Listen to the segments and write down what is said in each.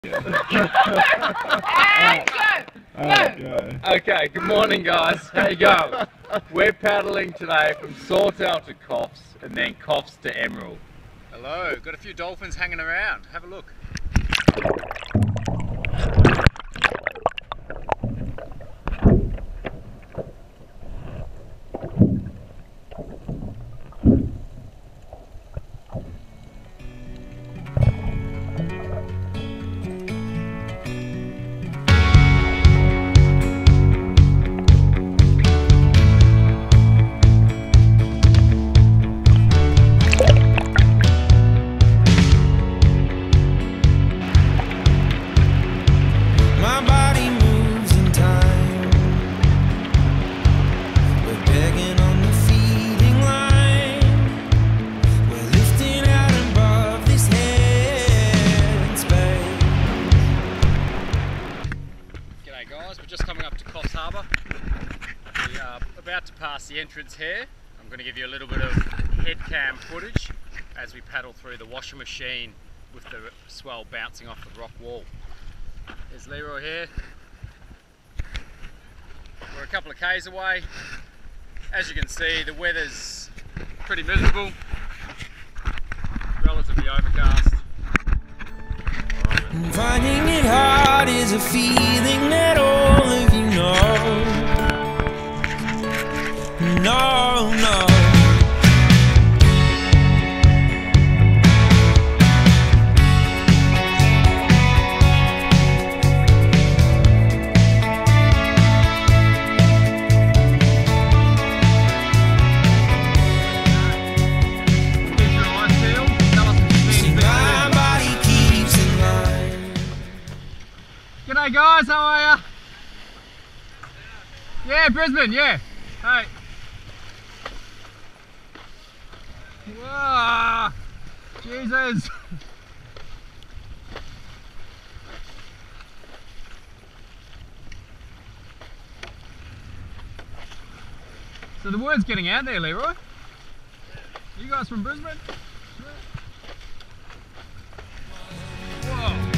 Okay, good morning guys, how you going? We're paddling today from Sawtell to Coffs and then Coffs to Emerald. Hello, got a few dolphins hanging around, have a look. Guys, we're just coming up to Coffs Harbour. We are about to pass the entrance here. I'm going to give you a little bit of head cam footage as we paddle through the washing machine with the swell bouncing off the rock wall. There's Leroy here. We're a couple of k's away. As you can see, the weather's pretty miserable, relatively overcast. Finding it hard is a feeling that all of you know. No. G'day guys, how are ya? Yeah, Brisbane, yeah. Hey. Whoa, Jesus. So the word's getting out there, Leroy. You guys from Brisbane? Whoa.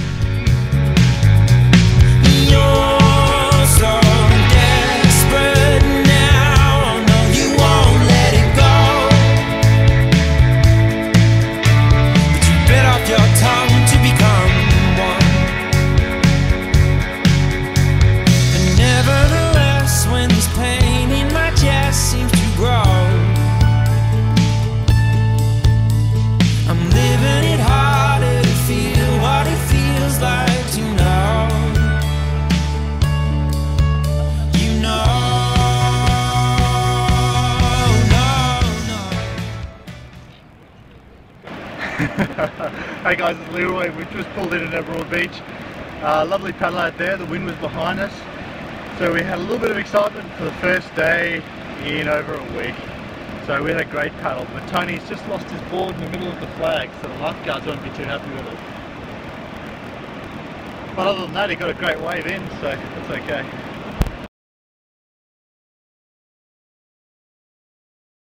Hey guys, it's Leroy. We've just pulled in at Emerald Beach. Lovely paddle out there, the wind was behind us. So we had a little bit of excitement for the first day in over a week. So we had a great paddle, but Tony's just lost his board in the middle of the flag, so the lifeguards won't be too happy with it. But other than that, he got a great wave in, so it's okay.